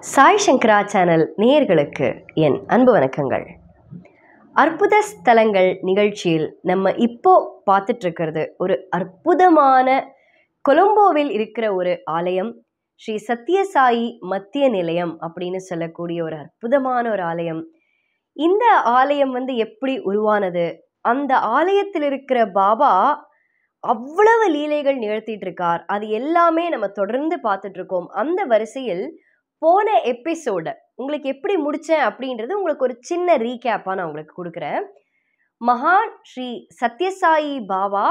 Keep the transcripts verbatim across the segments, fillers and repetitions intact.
சாய் சங்கரா channel நேயர்களுக்கு என் அன்பு வணக்கங்கள். அற்புத ஸ்தலங்கள் நிகழ்ச்சியில் நம்ம இப்போ பார்த்துட்டு இருக்கிறது ஒரு அற்புதமான கொலம்போவில் இருக்கிற ஒரு ஆலயம், ஸ்ரீ சத்யசாயி மத்திய நிலையம் அப்படின்னு சொல்லக்கூடிய ஒரு அற்புதமான ஒரு ஆலயம். இந்த ஆலயம் வந்து எப்படி உருவானது, அந்த ஆலயத்தில் இருக்கிற பாபா அவ்வளவு லீலைகள் நிகழ்த்திட்டு இருக்கார், அது எல்லாமே நம்ம தொடர்ந்து பார்த்துட்டு இருக்கோம். அந்த வரிசையில் போன எபிசோட உங்களுக்கு எப்படி முடிச்சேன் அப்படின்றது உங்களுக்கு ஒரு சின்ன ரீகேப்பா நான் உங்களுக்கு கொடுக்குறேன். மகான் ஸ்ரீ சத்யசாயி பாபா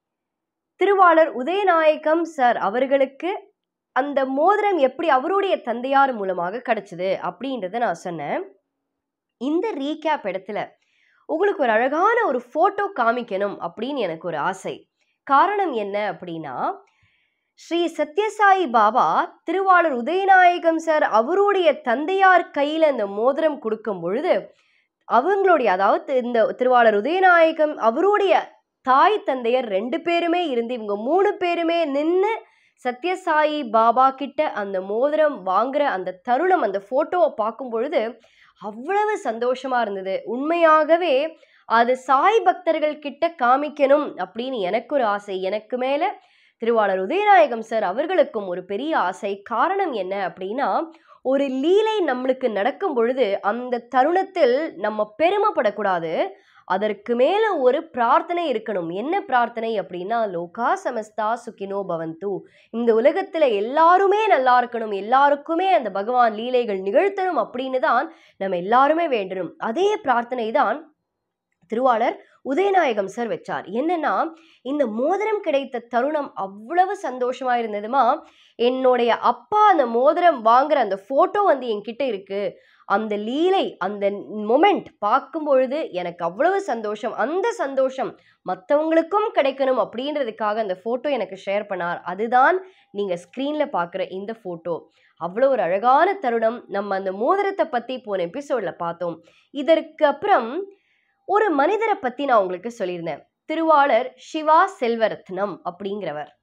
திருவாளர் உதயநாயகம் சார் அவர்களுக்கு அந்த மோதிரம் எப்படி அவருடைய தந்தையார் மூலமாக கிடைச்சது அப்படின்றத நான் சொன்னேன். இந்த ரீகேப் இடத்துல உங்களுக்கு ஒரு அழகான ஒரு போட்டோ காமிக்கணும் அப்படின்னு எனக்கு ஒரு ஆசை. காரணம் என்ன அப்படின்னா, ஸ்ரீ சத்யசாயி பாபா திருவாளர் உதயநாயகம் சார் அவருடைய தந்தையார் கையில் அந்த மோதிரம் கொடுக்கும் பொழுது அவங்களுடைய, அதாவது இந்த திருவாளர் உதயநாயகம் அவருடைய தாய் தந்தையர் ரெண்டு பேருமே இருந்து இவங்க மூணு பேருமே நின்று சத்யசாயி பாபா கிட்ட அந்த மோதிரம் வாங்குற அந்த தருணம், அந்த போட்டோவை பார்க்கும் பொழுது அவ்வளவு சந்தோஷமா இருந்தது. உண்மையாகவே அது சாய் பக்தர்கள் கிட்ட காமிக்கணும் அப்படின்னு எனக்கு ஒரு ஆசை. எனக்கு மேல திருவாளர் உதயநாயகம் சார் அவர்களுக்கும் ஒரு பெரிய ஆசை. காரணம் என்ன அப்படின்னா, ஒரு லீலை நம்மளுக்கு நடக்கும் பொழுது அந்த தருணத்தில் நம்ம பெருமைப்படக்கூடாது, அதற்கு மேல ஒரு பிரார்த்தனை இருக்கணும். என்ன பிரார்த்தனை அப்படின்னா, லோகா சமஸ்தா சுகினோ பவந்து, இந்த உலகத்துல எல்லாருமே நல்லா இருக்கணும், எல்லாருக்குமே அந்த பகவான் லீலைகள் நிகழ்த்தணும் அப்படின்னு தான் நம்ம எல்லாருமே வேண்டணும். அதே பிரார்த்தனை தான் திருவாளர் உதயநாயகம் சார் வச்சார். என்னன்னா, இந்த மோதிரம் கிடைத்த தருணம் அவ்வளவு சந்தோஷமா இருந்ததுமா, என்னுடைய அப்பா அந்த மோதிரம் வாங்குற அந்த போட்டோ வந்து என்கிட்ட இருக்கு, அந்த லீலை அந்த மொமெண்ட் பார்க்கும் பொழுது எனக்கு அவ்வளவு சந்தோஷம், அந்த சந்தோஷம் மற்றவங்களுக்கும் கிடைக்கணும் அப்படின்றதுக்காக அந்த போட்டோ எனக்கு ஷேர் பண்ணார். அதுதான் நீங்க ஸ்கிரீன்ல பார்க்குற இந்த போட்டோ. அவ்வளோ ஒரு அழகான தருணம். நம்ம அந்த மோதிரத்தை பத்தி போன எபிசோட்ல பார்த்தோம். இதற்கு அப்புறம் ஒரு மனிதரை பத்தி நான் உங்களுக்கு சொல்லியிருந்தேன். திருவாளர் சிவா செல்வரத்னம் அப்படிங்கிறவர்.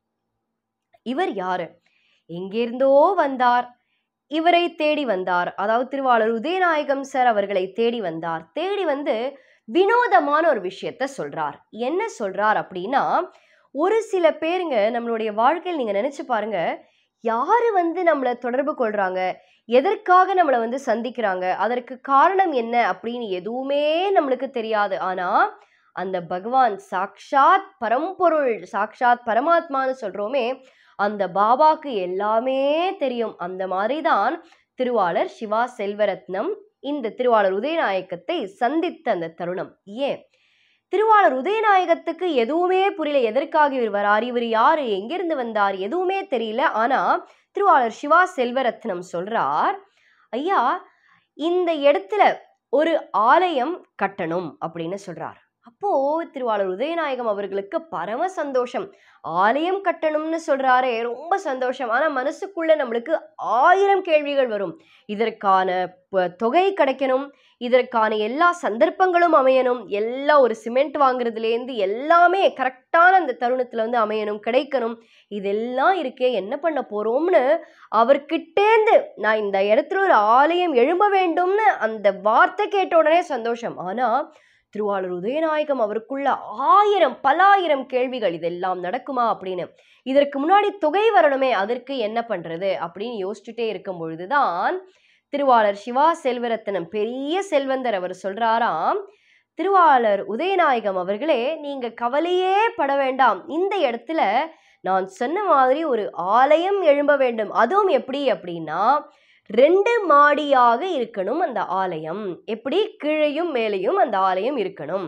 இவர் யாரு, எங்கிருந்தோ வந்தார், இவரை தேடி வந்தார். அதாவது திருவாளர் உதயநாயகம் சார் அவர்களை தேடி வந்தார். தேடி வந்து வினோதமான ஒரு விஷயத்த சொல்றார். என்ன சொல்றார் அப்படின்னா, ஒரு சில பேருங்க நம்மளுடைய வாழ்க்கையில் நீங்க நினைச்சு பாருங்க, யாரு வந்து நம்மளை தொடர்பு கொள்றாங்க, எதற்காக நம்மளை வந்து சந்திக்கிறாங்க, அதற்கு காரணம் என்ன அப்படின்னு எதுவுமே நம்மளுக்கு தெரியாது. ஆனா அந்த பகவான் சாக்ஷாத் பரம்பொருள், சாக்ஷாத் பரமாத்மான்னு சொல்றோமே, அந்த பாபாக்கு எல்லாமே தெரியும். அந்த மாதிரிதான் திருவாளர் சிவா செல்வரத்னம் இந்த திருவாளர் உதயநாயகத்தை சந்தித்த அந்த தருணம். ஏன் திருவாளர் உதயநாயகத்துக்கு எதுவுமே புரியல, எதற்காக இவர் வரார், இவர் யாரு, எங்கிருந்து வந்தார், எதுவுமே தெரியல. ஆனா திருவாளர் சிவா செல்வரத்னம் சொல்றார், ஐயா இந்த இடத்துல ஒரு ஆலயம் கட்டணும் அப்படின்னு சொல்றார். அப்போ திருவாளர் உதயநாயகம் அவர்களுக்கு பரம சந்தோஷம். ஆலயம் கட்டணும்னு சொல்றாரே, ரொம்ப சந்தோஷம். ஆனா மனசுக்குள்ள நம்மளுக்கு ஆயிரம் கேள்விகள் வரும். இதற்கான தொகை கிடைக்கணும், இதற்கான எல்லா சந்தர்ப்பங்களும் அமையணும், எல்லா ஒரு சிமெண்ட் வாங்குறதுலேருந்து எல்லாமே கரெக்டான அந்த தருணத்துல வந்து அமையணும், கிடைக்கணும். இதெல்லாம் இருக்கே, என்ன பண்ண போறோம்னு அவர்கிட்டேந்து நான் இந்த இடத்துல ஒரு ஆலயம் எழும்ப வேண்டும்னு அந்த வார்த்தை கேட்ட உடனே சந்தோஷம். ஆனா திருவாளர் உதயநாயகம் அவருக்குள்ள ஆயிரம் பலாயிரம் கேள்விகள், இதெல்லாம் நடக்குமா அப்படின்னு, இதற்கு முன்னாடி தொகை வரணுமே, அதற்கு என்ன பண்றது அப்படின்னு யோசிச்சுட்டே இருக்கும் பொழுதுதான் திருவாளர் சிவா செல்வரத்னம் பெரிய செல்வந்தர் அவர் சொல்றாராம், திருவாளர் உதயநாயகம் அவர்களே நீங்க கவலையே பட வேண்டாம், இந்த இடத்துல நான் சொன்ன மாதிரி ஒரு ஆலயம் எழும்ப வேண்டும். அதுவும் எப்படி அப்படின்னா, ரெண்டு மாடியாக இருக்கணும் அந்த ஆலயம். எப்படி, கீழையும் மேலையும் அந்த ஆலயம் இருக்கணும்.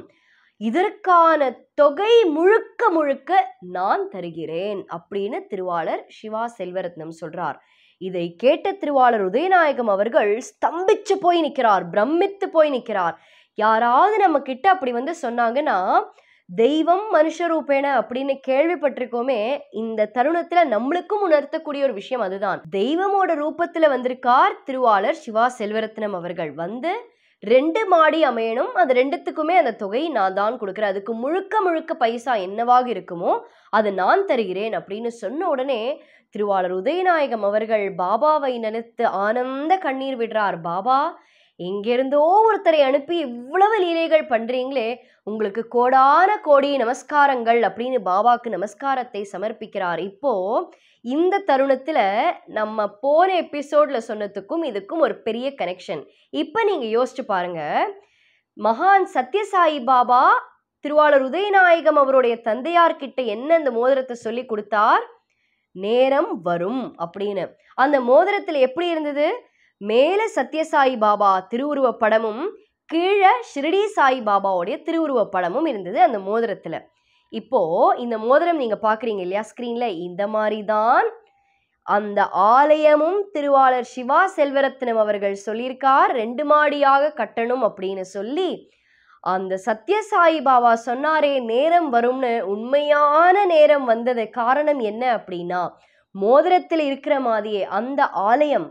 இதற்கான தொகை முழுக்க முழுக்க நான் தருகிறேன் அப்படின்னு திருவாளர் சிவா செல்வரத்னம் சொல்றார். இதை கேட்ட திருவாளர் உதயநாயகம் அவர்கள் ஸ்தம்பிச்சு போய் நிற்கிறார், பிரமித்து போய் நிற்கிறார். யாராவது நம்ம கிட்ட அப்படி வந்து சொன்னாங்கன்னா, தெய்வம் மனுஷரூபேன அப்படின்னு கேள்விப்பட்டிருக்கோமே, இந்த தருணத்துல நம்மளுக்கும் உணர்த்தக்கூடிய ஒரு விஷயம் அதுதான். தெய்வமோட ரூபத்துல வந்திருக்கார் திருவாளர் சிவா செல்வரத்னம் அவர்கள். வந்து ரெண்டு மாடி அமையணும், அது ரெண்டுத்துக்குமே அந்த தொகை நான் தான் கொடுக்குறேன், அதுக்கு முழுக்க முழுக்க பைசா என்னவாக இருக்குமோ அது நான் தருகிறேன் அப்படின்னு சொன்ன உடனே திருவாளர் உதயநாயகம் அவர்கள் பாபாவை நினைத்து ஆனந்த கண்ணீர் விடுறார். பாபா, எங்கிருந்தோ ஒருத்தரை அனுப்பி இவ்வளவு லீலைகள் பண்றீங்களே, உங்களுக்கு கோடான கோடி நமஸ்காரங்கள் அப்படின்னு பாபாக்கு நமஸ்காரத்தை சமர்ப்பிக்கிறார். இப்போ இந்த தருணத்துல நம்ம போன எபிசோட்ல சொன்னதுக்கும் இதுக்கும் ஒரு பெரிய கனெக்ஷன். இப்ப நீங்க யோசிச்சு பாருங்க, மகான் சத்யசாயி பாபா திருவாளர் உதயநாயகம் அவருடைய தந்தையார்கிட்ட என்ன அந்த மோதிரத்தை சொல்லி கொடுத்தார்? நேரம் வரும் அப்படின்னு. அந்த மோதிரத்துல எப்படி இருந்தது? மேல சத்யசாயி பாபா திருவுருவ படமும் கீழே ஷிரடி சாய் பாபாவுடைய திருவுருவ படமும் இருந்தது அந்த மோதிரத்துல. இப்போ இந்த மோதிரம் நீங்க பாக்குறீங்க இல்லையா ஸ்கிரீன்ல, இந்த மாதிரி தான் அந்த ஆலயமும் திருவாளர் சிவா செல்வரத்னம் அவர்கள் சொல்லியிருக்கார், ரெண்டு மாடியாக கட்டணும் அப்படின்னு சொல்லி. அந்த சத்யசாயி பாபா சொன்னாரே நேரம் வரும்னு, உண்மையான நேரம் வந்தது. காரணம் என்ன அப்படின்னா, மோதிரத்தில் இருக்கிற மாதிரியே அந்த ஆலயம்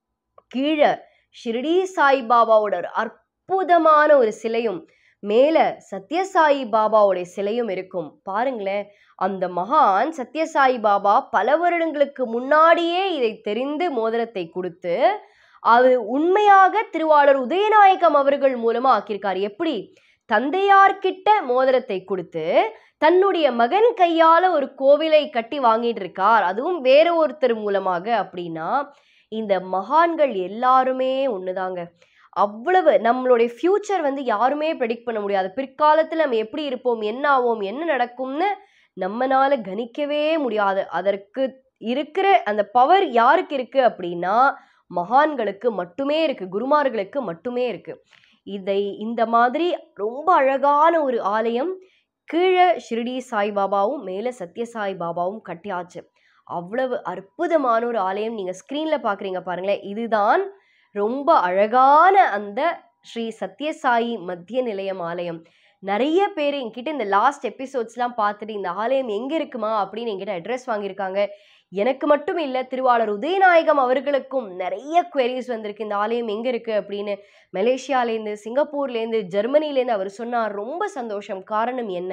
கீழே ஷிரடி சாய் பாபாவோட ஒரு அற்புதமான ஒரு சிலையும் மேல சத்யசாயி பாபாவுடைய சிலையும் இருக்கும். பாருங்களேன், அந்த மகான் சத்யசாயி பாபா பல வருடங்களுக்கு முன்னாடியே இதை தெரிந்து மோதிரத்தை கொடுத்து அது உண்மையாக திருவாளர் உதயநாயகம் அவர்கள் மூலமா ஆக்கியிருக்கார். எப்படி? தந்தையார்கிட்ட மோதிரத்தை கொடுத்து தன்னுடைய மகன் கையால ஒரு கோவிலை கட்டி வாங்கிட்டு இருக்கார், அதுவும் வேற ஒருத்தர் மூலமாக. அப்படின்னா இந்த மகான்கள் எல்லாருமே ஒண்ணுதாங்க. அவ்வளவு நம்மளுடைய ஃபியூச்சர் வந்து யாருமே ப்ரெடிக்ட் பண்ண முடியாது. பிற்காலத்துல நம்ம எப்படி இருப்போம், என்ன ஆவோம், என்ன நடக்கும்னு நம்மனால கணிக்கவே முடியாது. அதற்கு இருக்கிற அந்த பவர் யாருக்கு இருக்கு அப்படின்னா மகான்களுக்கு மட்டுமே இருக்கு, குருமார்களுக்கு மட்டுமே இருக்கு. இதை இந்த மாதிரி ரொம்ப அழகான ஒரு ஆலயம் கீழே ஷிரடி சாய்பாபாவும் மேல சத்யசாய் பாபாவும் கட்டியாச்சு. அவ்வளவு அற்புதமான ஒரு ஆலயம் நீங்க ஸ்கிரீன்ல பாக்குறீங்க பாருங்களேன். இதுதான் ரொம்ப அழகான அந்த ஸ்ரீ சத்யசாயி மத்திய நிலையம் ஆலயம். நிறைய பேர் என்கிட்ட இந்த லாஸ்ட் எபிசோட்ஸ்லாம் பார்த்துட்டு இந்த ஆலயம் எங்க இருக்குமா அப்படின்னு என்கிட்ட அட்ரஸ் வாங்கியிருக்காங்க. எனக்கு மட்டும் இல்லை, திருவாளர் உதயநாயகம் அவர்களுக்கும் நிறைய குவெரிஸ் வந்திருக்கு, இந்த ஆலயம் எங்க இருக்கு அப்படின்னு. மலேசியாலேருந்து, சிங்கப்பூர்லேருந்து, ஜெர்மனிலேருந்து அவர் சொன்னார். ரொம்ப சந்தோஷம். காரணம் என்ன?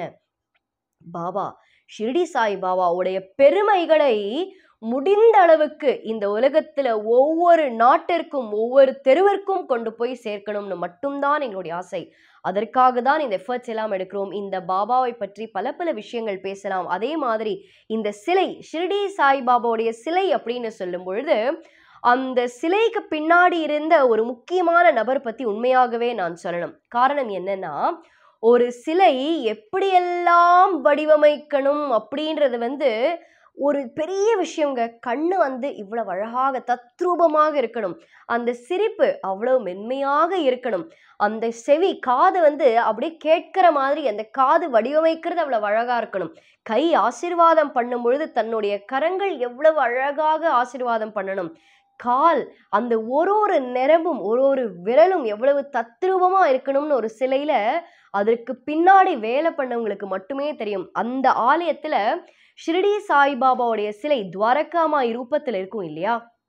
பாபா ஷிரடி சாய் பாபாவுடைய பெருமைகளை முடிந்த அளவுக்கு இந்த உலகத்துல ஒவ்வொரு நாட்டிற்கும் ஒவ்வொரு தெருவிற்கும் கொண்டு போய் சேர்க்கணும்னு மட்டும்தான் எங்களுடைய ஆசை. அதற்காக தான் இந்த எஃபர்ட்ஸ் எல்லாம் எடுக்கிறோம். இந்த பாபாவை பற்றி பல பல விஷயங்கள் பேசலாம். அதே மாதிரி இந்த சிலை ஷிரடி சாய் பாபாவுடைய சிலை அப்படின்னு சொல்லும் பொழுது அந்த சிலைக்கு பின்னாடி இருந்த ஒரு முக்கியமான நபர் பத்தி உண்மையாகவே நான் சொல்லணும். காரணம் என்னன்னா, ஒரு சிலை எப்படியெல்லாம் வடிவமைக்கணும் அப்படின்றது வந்து ஒரு பெரிய விஷயங்க. கண்ணு வந்து இவ்வளவு அழகாக தத்ரூபமாக இருக்கணும், அந்த சிரிப்பு அவ்வளவு மென்மையாக இருக்கணும், அந்த செவி காது வந்து அப்படியே கேட்கிற மாதிரி அந்த காது வடிவமைக்கிறது அவ்வளவு அழகா இருக்கணும். கை ஆசீர்வாதம் பண்ணும் பொழுது தன்னுடைய கரங்கள் எவ்வளவு அழகாக ஆசீர்வாதம் பண்ணணும். கால் அந்த ஒரு ஒரு நிறமும் ஒரு ஒரு விரலும் எவ்வளவு தத்ரூபமா இருக்கணும்னு ஒரு சிலையில அதற்கு பின்னாடி வேலை பண்ணவங்களுக்கு மட்டுமே தெரியும். அந்த ஆலயத்துல ஷிரடி சாய்பாபாவுடைய சிலை துவாரகாமாய் ரூபத்தில் இருக்கும் இல்லையா,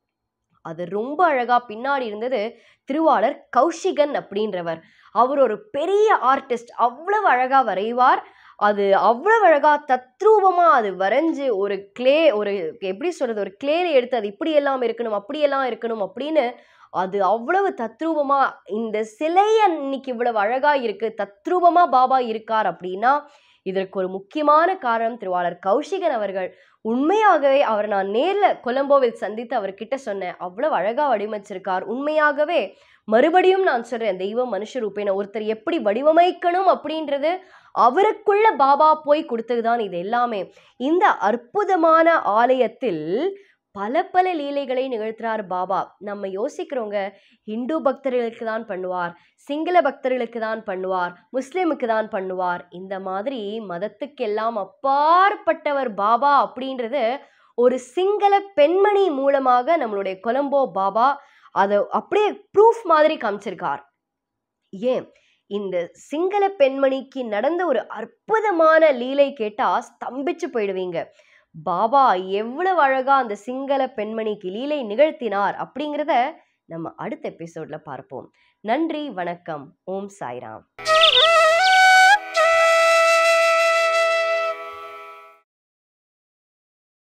அது ரொம்ப அழகா பின்னாடி இருந்தது திருவாளர் கௌஷிகன் அப்படின்றவர். அவர் ஒரு பெரிய ஆர்டிஸ்ட், அவ்வளவு அழகா வரைவார். அது அவ்வளவு அழகா தத்ரூபமா அது வரைஞ்சு ஒரு கிளே ஒரு எப்படி சொல்றது ஒரு கிளேல எடுத்து அது இப்படி எல்லாம் இருக்கணும் அப்படியெல்லாம் இருக்கணும் அப்படின்னு அது அவ்வளவு தத்ரூபமா இந்த சிலை அன்னைக்கு இவ்வளவு அழகா இருக்கு, தத்ரூபமா பாபா இருக்கார் அப்படின்னா இதற்கு ஒரு முக்கியமான காரணம் திருவாளர் கௌஷிகன் அவர்கள். உண்மையாகவே அவர் நான் நேர்ல கொலம்போவில் சந்தித்து அவர்கிட்ட சொன்னேன், அவ்வளவு அழகா வடிவமைச்சிருக்கார். உண்மையாகவே மறுபடியும் நான் சொல்றேன், தெய்வம் மனுஷ ரூபேன ஒருத்தர் எப்படி வடிவமைக்கணும் அப்படின்றது அவருக்குள்ள பாபா போய் கொடுத்ததுதான் இது எல்லாமே. இந்த அற்புதமான ஆலயத்தில் பல பல லீலைகளை நிகழ்த்துறார் பாபா. நம்ம யோசிக்கிறோங்க, ஹிந்து பக்தர்களுக்கு தான் பண்ணுவார், சிங்கள பக்தர்களுக்கு தான் பண்ணுவார், முஸ்லிமுக்கு தான் பண்ணுவார், இந்த மாதிரி மதத்துக்கெல்லாம் அப்பாற்பட்டவர் பாபா அப்படின்றது ஒரு சிங்கள பெண்மணி மூலமாக நம்மளுடைய கொலம்போ பாபா அதை அப்படியே ப்ரூஃப் மாதிரி காமிச்சிருக்கார். ஏன் இந்த சிங்கள பெண்மணிக்கு நடந்த ஒரு அற்புதமான லீலை கேட்டா ஸ்தம்பிச்சு போயிடுவீங்க. பாபா எவ்வளவு அழகா அந்த சிங்கள பெண்மணிக்கு லீலை நிகழ்த்தினார் அப்படிங்கிறத நம்ம அடுத்த எபிசோட்ல பார்ப்போம். நன்றி, வணக்கம், ஓம் சாய்ராம்.